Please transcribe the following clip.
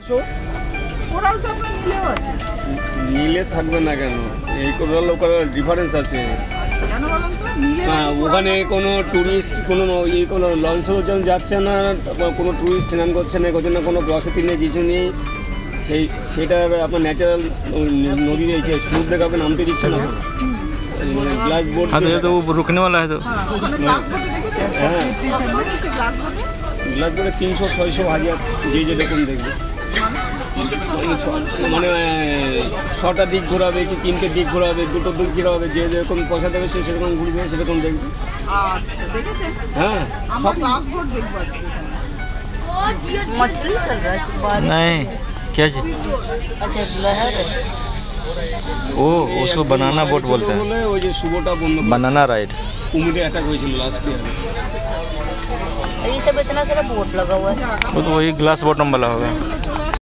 Coral তো আপনার নীলেও আছে। নীলে থাকবে না কেন, এই কোরাল ওখানে ডিফারেন্স আছে। কেন বলুন তো? নীলে হ্যাঁ, ওখানে কোনো ট্যুরিস্ট কোনো লঞ্চও যেমন যাচ্ছে না, কোনো ট্যুরিস্ট স্নান করছে না, করছে না, কোনো বসতি নেই, কিছু নেই। সেটার আপনার ন্যাচারাল নদী রয়েছে, সমুদ্রে কাউকে নামতে দিচ্ছে না। মানে গ্লাস বোট तो वो रुकने वाला है तो গ্লাস বোটে দেখেছেন? হ্যাঁ, কত করে হচ্ছে গ্লাস বোটে? গ্লাস বোটে 300, 600, 1000 যে যেরকম দেখবে। মানে 6টা দিক ঘোরাবে কি 3টে দিক ঘোরাবে, 2টো দিক ঘোরাবে, যে যেরকম পয়সা দেবে সে সেরকম ঘুরবে, সেরকম দেখবে। আচ্ছা, দেখেছেন? হ্যাঁ, আমরা গ্লাস বোট দেখবো আজকে। मछली चल रहा है बारिश। नहीं क्या चीज? अच्छा लहर है। ओ उसको बनाना बोट बोलते हैं, বলে ওই যে শুভটা বন্ধ बनाना राइड। কুমিরে অ্যাটাক হয়েছিল লাস্ট ইয়ার। ये सब इतना सारा बोट लगा हुआ है। वो तो वही ग्लास बॉटम वाला होगा।